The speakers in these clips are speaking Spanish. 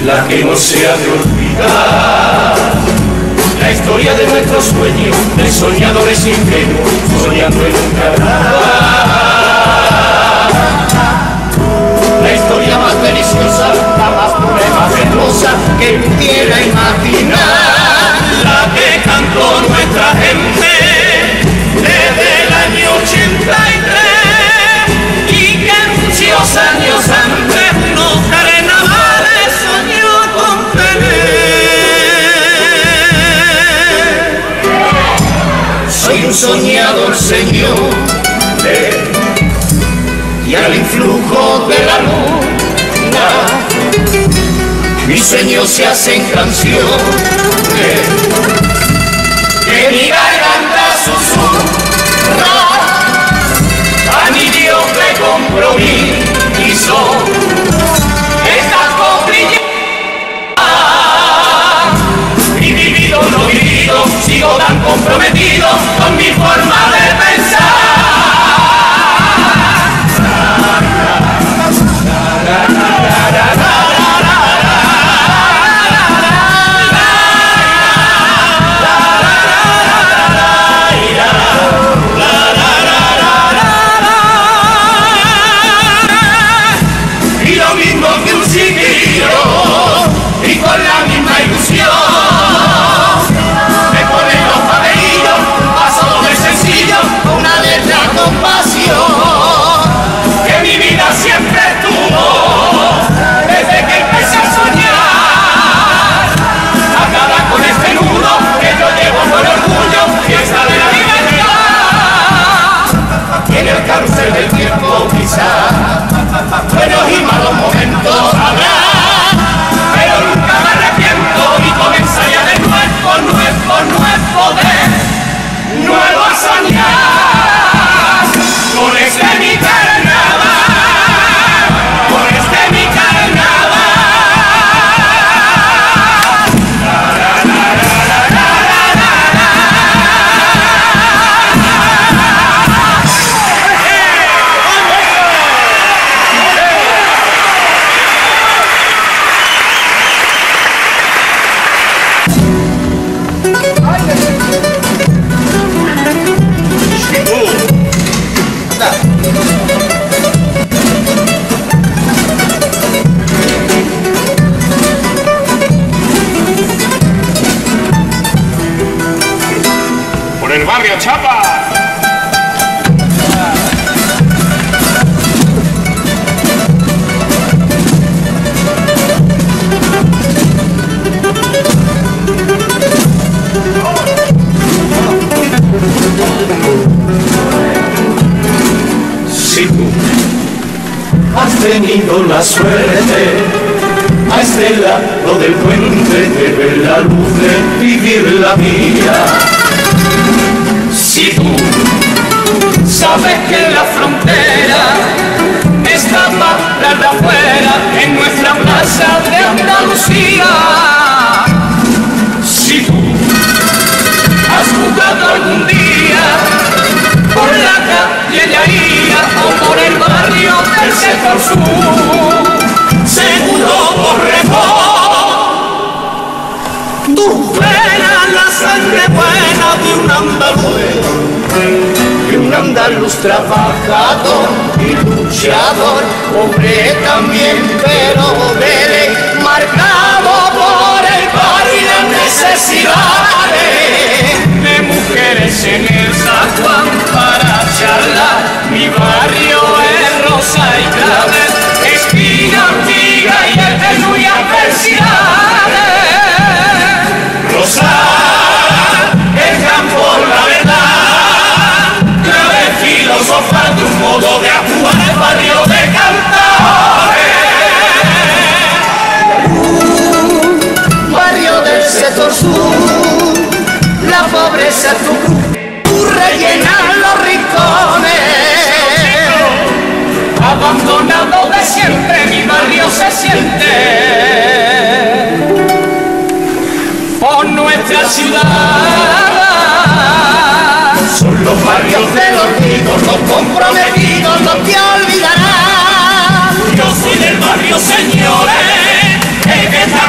la que no se ha de olvidar. La historia de nuestro sueño, de soñadores ingenuos, soñando en un carnaval. La historia más deliciosa, la más pura y más hermosa que pudiera imaginar. La que cantó nuestra gente desde el año 83 y que muchos años antes no carnavales soñó con tener. Soy un soñador, señor, y al influjo de la luna mis sueños se hacen canción, que mi garganta susurra a mi Dios le compromiso. Estas coprillas y vivido no vivido, sigo tan comprometido con mi forma de pensar. Del tiempo quizá buenos y malos momentos habrá, pero nunca me arrepiento y comenzaré de nuevo poder nuevo a soñar con este mi carnaval, con este mi el barrio Chapa. Si tú has tenido la suerte a este lado del puente de ver la luz de vivir la vida, si tú sabes que la frontera está más de afuera en nuestra plaza de Andalucía, si tú has jugado algún día por la calle Yaía o por el barrio del sector sur, seguro por tú verás la sangre buena de un andaluz trabajador y luchador, pobre también, pero dele, marcado por el paro y las necesidades de mujeres en el San Juan para charlar. Mi barrio es Rosa y Claves, Espina, Ortiga y el Tenú y adversidades. Rosa, el campo, la verdad, clave filosofar de un modo de actuar el barrio de Cantares. Barrio del sector sur, la pobreza tu rellenar los rincones. Abandonado de siempre, mi barrio se siente por nuestra ciudad. Son los barrios de los ricos, los comprometidos, los que olvidarán. Yo soy del barrio, señores, el que está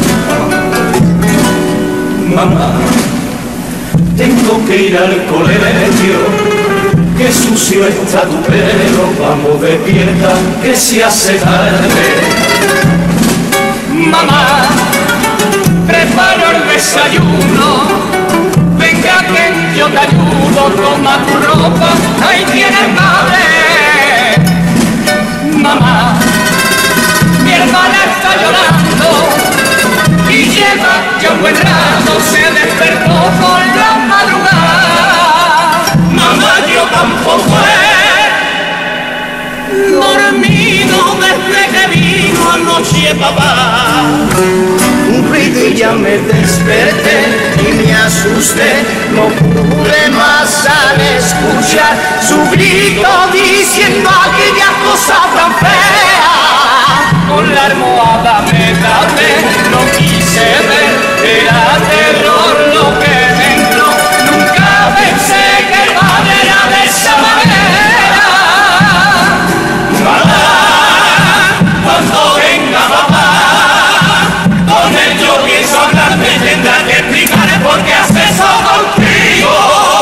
Mamá, tengo que ir al colegio, que sucio está tu pelo, vamos despierta, que se hace tarde. Mamá, preparo el desayuno, venga que yo te ayudo, toma tu ropa, ahí tienes madre. Mamá, mi hermana está llorando y lleva ya un buen rato, se despertó por la madrugada. Mamá, yo tampoco he dormido desde que vino anoche papá. Un ruido y ya me desperté y me asusté, no pude más al escuchar su grito diciendo aquella cosa tan fea. Con la almohada me tapé, no quise ver, era terror lo que me entró, nunca pensé que el padre era de esa manera. Mamá, cuando venga papá, con él yo pienso hablar, me tendrá que explicar por qué hace eso contigo.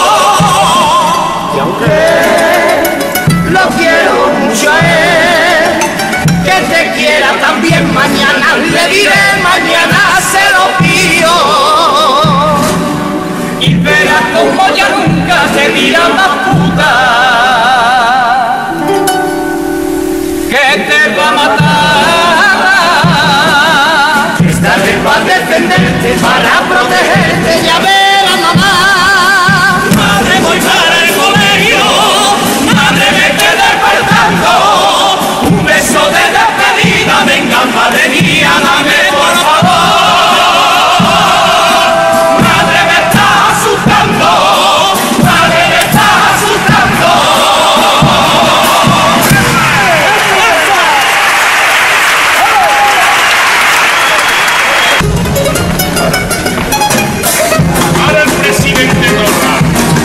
Y aunque lo quiero mucho a él, que te quiera también mañana, le diré mañana se lo pido. Y verás como ya nunca te dirá más puta, que te va a matar. Estaré para defenderte, para protegerte, ya verás mamá. Madre, voy para el colegio, madre, me quedé faltando un beso de despedida, venga madre mía, dame por favor. Madre, me está asustando, madre, me está asustando. Para el presidente Torra.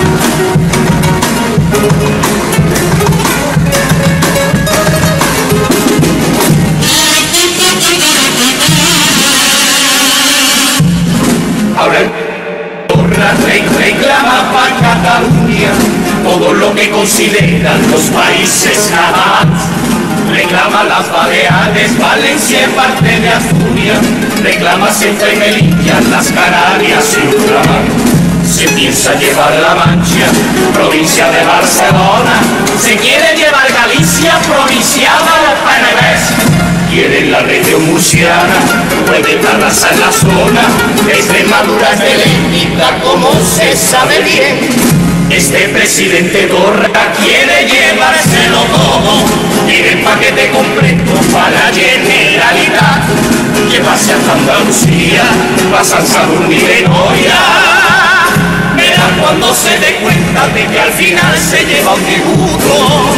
Ahora el Torra reclama para Cataluña todo lo que consideran los países jamás. Reclama las Baleares, Valencia y parte de Asturias. Reclama Ceuta y Melilla, las Canarias y Ultramar. Se piensa llevar La Mancha, provincia de Barcelona. Se quiere llevar Galicia, provincia del PNV. Quieren la región murciana, pueden arrasar la zona. Extremadura es delictiva, como se sabe bien. Este presidente Torra quiere llevárselo todo. Quiere el paquete completo para la Generalitat. Llevarse hasta Andalucía, para San Sadurní de Noia. Verá cuando se dé cuenta de que al final se lleva un tributo.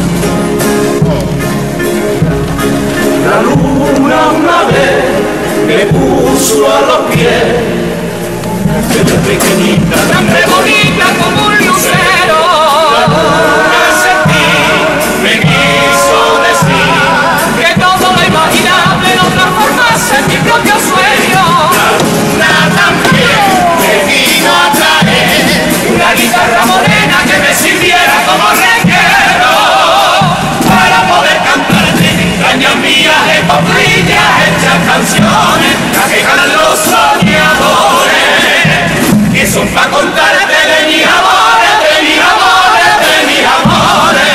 La luna una vez me puso a los pies, desde pequeñita, tan bonita como un lucero. La luna sentí, me quiso decir que todo lo imaginable lo transformase en mi propio sueño. La luna también me vino a traer una guitarra morena que me sirviera como requero para poder cantarte entrañas mías, epopillas, hechas canciones, las que ganan los soñadores, que son pa' contarte de mis amores, de mis amores, de mis amores.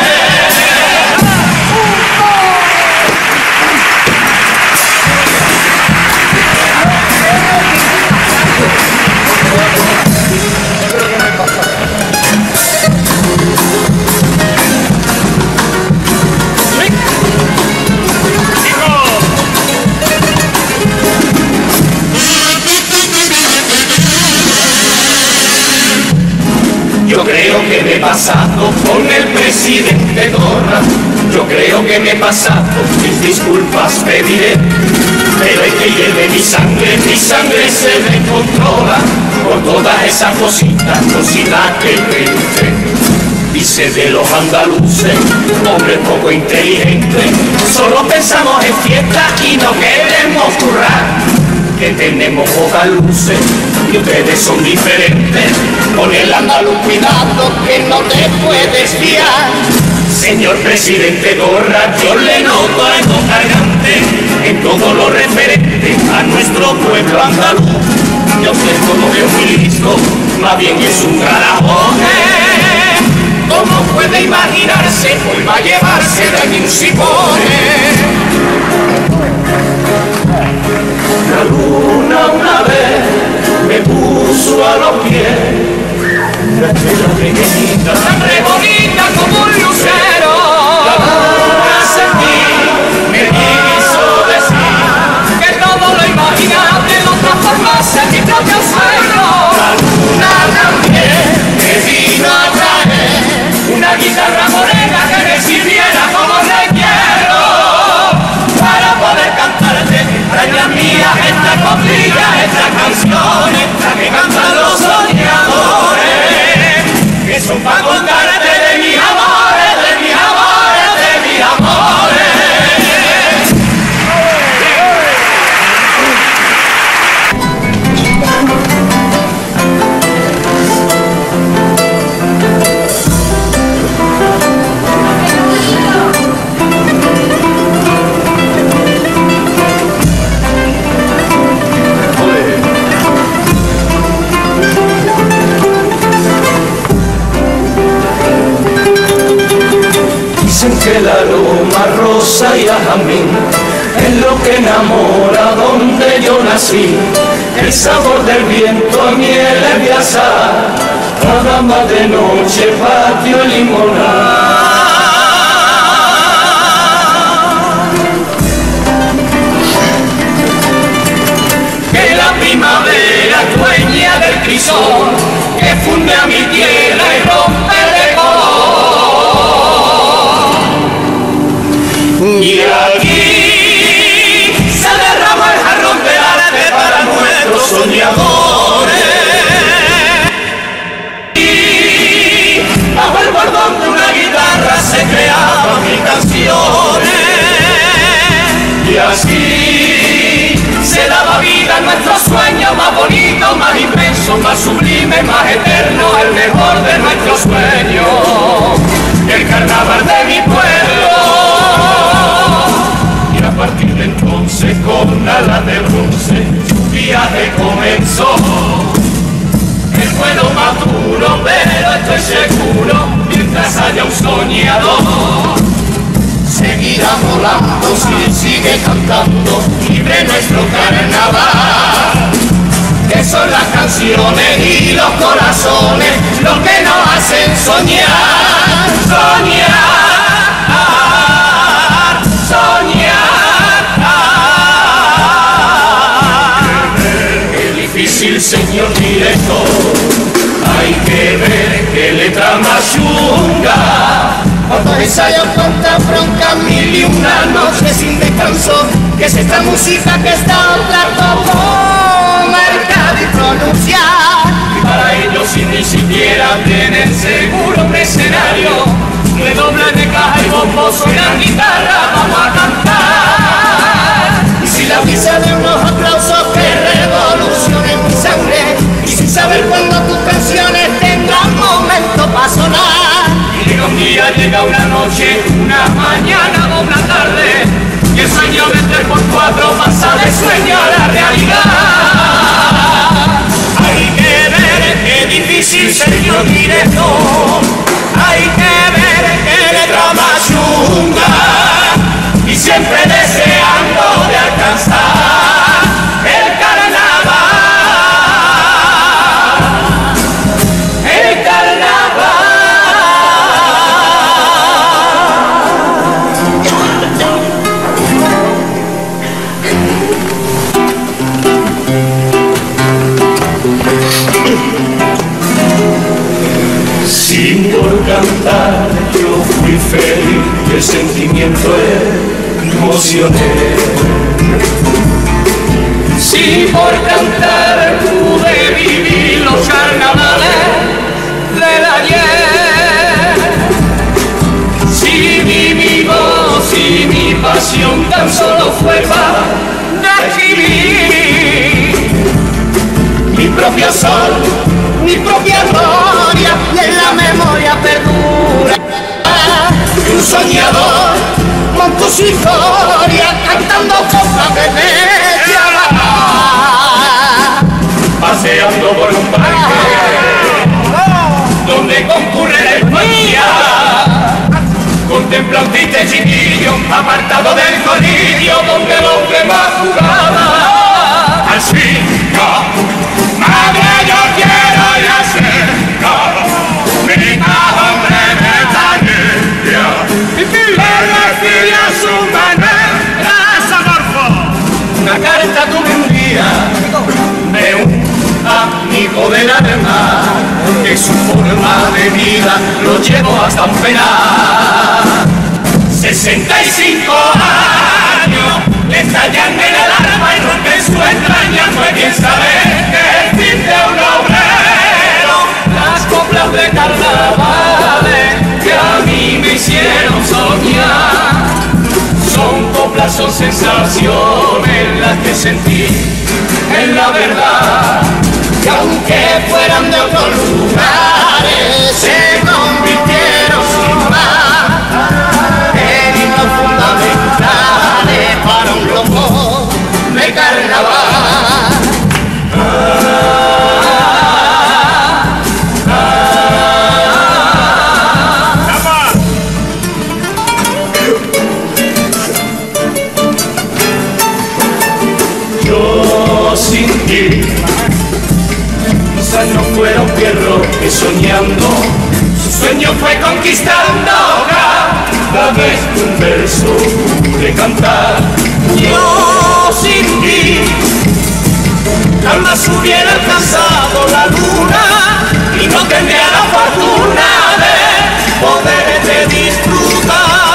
Yo creo que me he pasado con el presidente Torra. Yo creo que me he pasado, mis disculpas pediré. Pero es que lleve mi sangre se descontrola por todas esas cositas que usted dice de los andaluces, hombres poco inteligentes. Solo pensamos en fiesta y no queremos currar. que tenemos pocas luces y ustedes son diferentes. Con el andaluz cuidado que no te puedes fiar. Señor presidente Torra, yo le noto algo cargante en todo lo referente a nuestro pueblo andaluz. Yo sé todo veo muy listo, más bien es un garajote. ¿Cómo puede imaginarse? Hoy va a llevarse de aquí un sipone. La luna una vez me puso a los pies. La estrella pequeñita, tan re bonita como un lucero. La luna sentí, me quiso decir que todo lo imaginable lo transformase en mi propio sueño. La luna también me vino a traer una guitarra morena que me sirviera como requiero para poder cantarte, extraña mía, esta coplilla, esta canción, esta que cantan los soñadores, que son para contarte de mis amores, de mis amores, de mis amores. Dicen que el aroma rosa y a jazmín es lo que enamora donde yo nací. El sabor del viento a miel es de azar, nada más de noche, patio y limonada. Que la primavera dueña del crisol que funde a mi tierra y rompe de color. Y aquí se derrama el jarrón de arte para nuestros soñadores. Y bajo el bordón de una guitarra se creaban mis canciones. Y así se daba vida a nuestros sueños más bonitos, más inmensos, más sublimes, más eternos, el mejor de nuestros sueños, el carnaval de mi pueblo. Y a partir de entonces con alas de bronce su viaje comenzó. El vuelo más duro, pero estoy seguro, mientras haya un soñador, seguirá volando si sigue cantando libre nuestro carnaval. Que son las canciones y los corazones los que nos hacen soñar, soñar, soñar. Qué difícil, señor director, hay que ver qué letra más chunga. Cuando ensayo cuánta bronca, mil y una noche sin descanso, que es esta música que está otra como marcar y pronunciar. Y para ello si ni siquiera tienen seguro un escenario, redoble de caja y bombo suenan guitarra, vamos a cantar. Y si la brisa de unos aplausos que revolucionen mi sangre, y sin saber cuándo tus canciones tendrán momento para sonar. Llega un día, llega una noche, una mañana o una tarde, y el sueño de 3x4 pasa de sueño a la realidad. Hay que ver qué difícil, señor director, hay que ver qué letra más chunga, y siempre deseando de alcanzar el carnaval, el carnaval. Sin por cantar yo fui feliz y el sentimiento emocioné. Si por cantar pude vivir los carnavales del ayer, si mi voz y mi pasión tan solo fue para escribir. propio sol, mi propia gloria, y en la memoria perdura. Un soñador montó su historia cantando coplas de Venecia, paseando por un parque donde concurre la españa. Contempla un triste chiquillo apartado del colillo donde el hombre más jugaba. Así, madre, yo quiero ir a cerca, mi hombre de familia, le decía a su manera. Una carta tuve un día de un amigo del alma, que su forma de vida lo llevó hasta un penal. 65 años le estallan en el alma y rompen su entraña. Fue bien saber que el fin de un obrero, las coplas de carnavales que a mí me hicieron soñar, son coplas, son sensaciones las que sentí en la verdad, que aunque fueran de otros lugares se convirtieron sin más en himnos fundamentales para un loco de carnaval. Yo sin ti quizás no fuera un perro que soñando, su sueño fue conquistando cada vez que un verso pude cantar. Yo sin ti jamás hubiera alcanzado la luna y no tendría la fortuna de poderte disfrutar,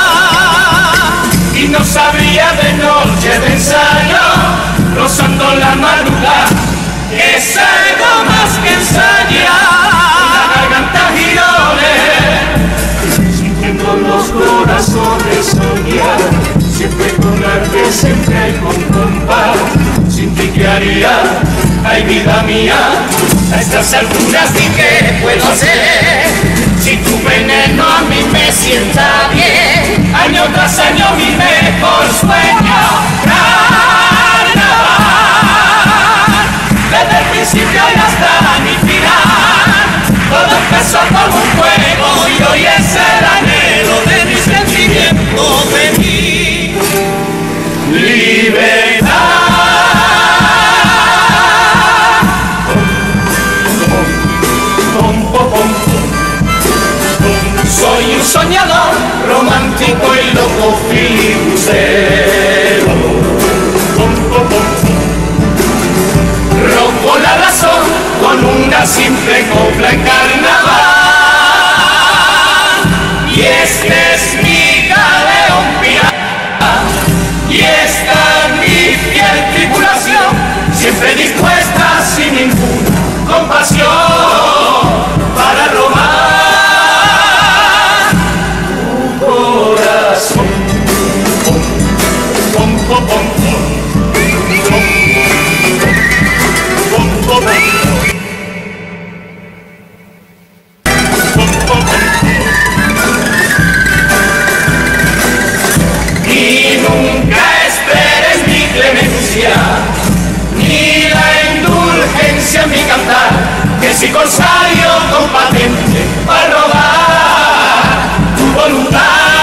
y no sabría de noche de ensayo rozando la madrugada que es algo más que ensayar. La garganta girones, sintiendo los corazones soñar, siempre con arte, siempre con compás. Sin ti ¿qué haría? Ay, vida mía, a estas alturas ni qué puedo hacer. Si tu veneno a mí me sienta bien, año tras año mi mejor sueño. Desde el principio y hasta mi final, todo empezó como un juego y hoy es el anhelo de mi sentimiento, de mi libertad. Soy un soñador romántico y loco filibucero. Rompo la razón con una simple copla en carnaval, y este es mi galeón pirata, y esta es mi fiel tripulación, siempre dispuesta sin ninguna compasión para robar tu corazón. Pom, pom, pom, pom. Y nunca esperes mi clemencia, ni la indulgencia en mi cantar, que si corsario con patente para robar tu voluntad.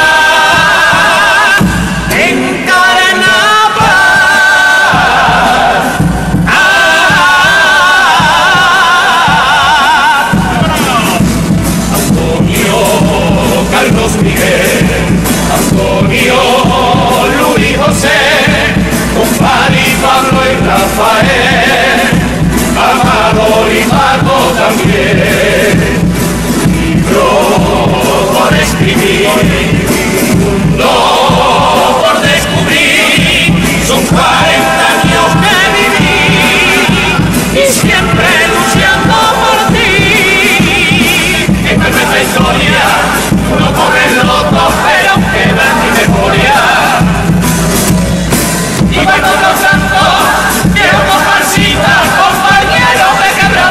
Rafael, Amador y Marco también, libro por escribir, mundo por descubrir, son 40 años que viví y siempre luchando por ti. Esta es nuestra historia, no corre loco, pero queda en mi memoria. Y cuando los santos, quiero comparsita, compañero de quebrar.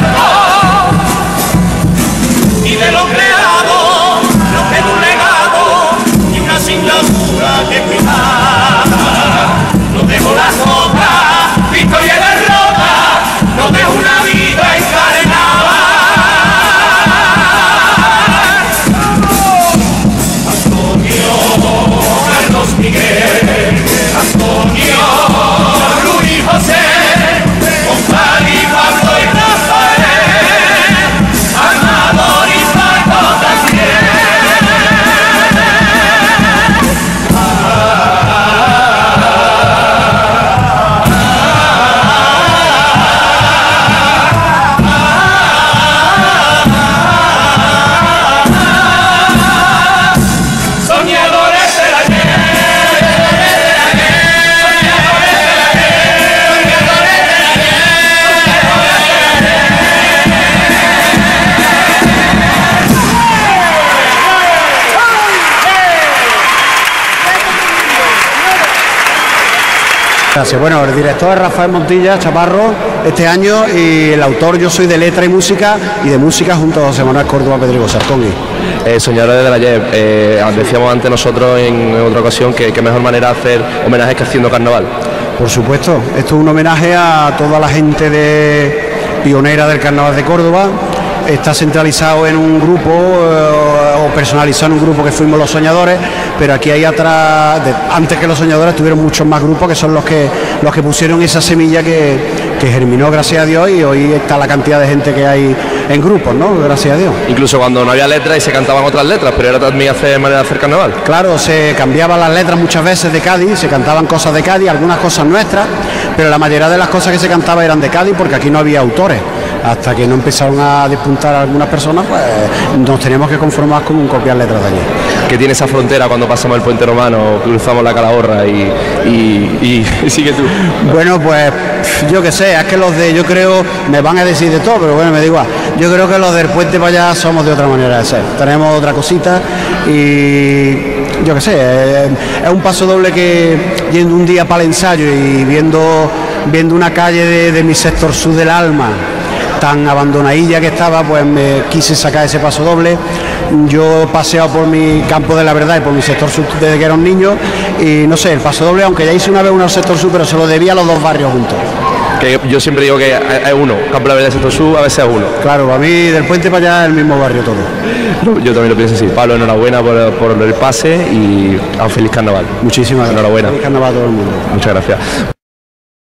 Gracias. Bueno, el director es Rafael Montilla Chaparro este año y el autor yo soy de letra y música junto a José Manuel Córdoba Pedrigosa. Soñadores del ayer, decíamos antes nosotros en otra ocasión que mejor manera de hacer homenajes que haciendo carnaval. Por supuesto, esto es un homenaje a toda la gente pionera del carnaval de Córdoba. Está centralizado en un grupo o personalizado en un grupo que fuimos los Soñadores, pero aquí hay atrás, antes que los Soñadores tuvieron muchos más grupos que son los que pusieron esa semilla que germinó, gracias a Dios, y hoy está la cantidad de gente que hay en grupos, ¿no? Gracias a Dios. Incluso cuando no había letras y se cantaban otras letras, pero era también manera de hacer carnaval. Claro, se cambiaban las letras muchas veces de Cádiz, se cantaban cosas de Cádiz, algunas cosas nuestras, pero la mayoría de las cosas que se cantaban eran de Cádiz porque aquí no había autores. Hasta que no empezaron a despuntar a algunas personas, pues nos teníamos que conformar con copiar letras de allí. ¿Qué tiene esa frontera cuando pasamos el puente romano, cruzamos la Calahorra y sigue tú? Bueno, pues yo qué sé, es que yo creo, me van a decir de todo, pero bueno, me da igual. Yo creo que los del puente para allá somos de otra manera de ser. Tenemos otra cosita y yo qué sé, es un paso doble que yendo un día para el ensayo y viendo una calle de mi sector sur del Alma tan abandonadilla que estaba, pues me quise sacar ese paso doble. Yo he paseado por mi campo de la verdad y por mi sector sur desde que era un niño y no sé, el paso doble, aunque ya hice una vez uno al sector sur, pero se lo debía a los dos barrios juntos. Que yo siempre digo que es uno, campo de la verdad y sector sur a veces es uno. Claro, para mí del puente para allá es el mismo barrio todo. Yo también lo pienso así. Pablo, enhorabuena por el pase y a un feliz carnaval. Muchísimas gracias. Enhorabuena. Feliz carnaval a todo el mundo. Muchas gracias.